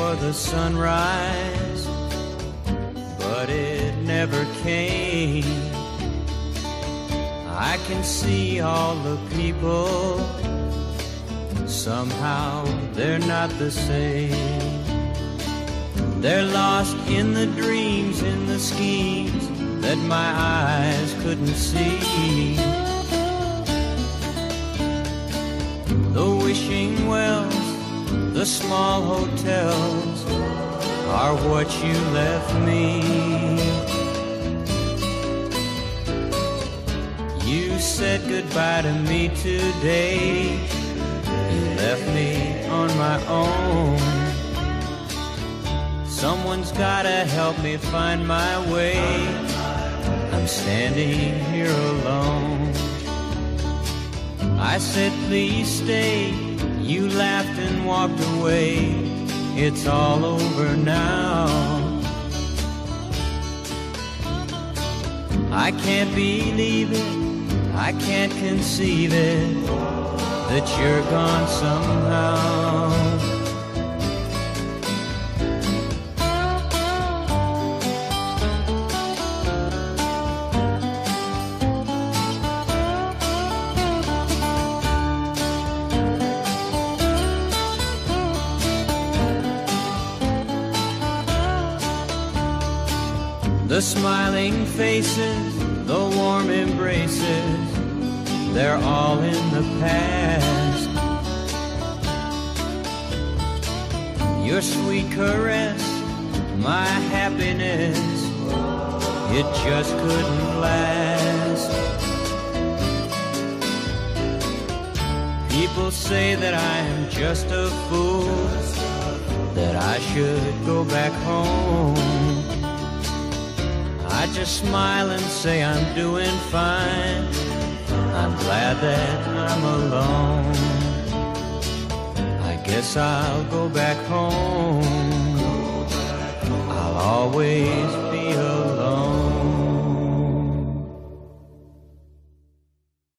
for the sunrise, but it never came. I can see all the people, somehow they're not the same. They're lost in the dreams, in the schemes that my eyes couldn't see. The wishing wells, the small hotels are what you left me. You said goodbye to me today. You left me on my own. Someone's gotta help me find my way. I'm standing here alone. I said please stay. You laughed and walked away. It's all over now. I can't believe it, I can't conceive it, that you're gone somehow. The smiling faces, the warm embraces, they're all in the past. Your sweet caress, my happiness, it just couldn't last. People say that I am just a fool, that I should go back home. I just smile and say I'm doing fine. I'm glad that I'm alone. I guess I'll go back home. I'll always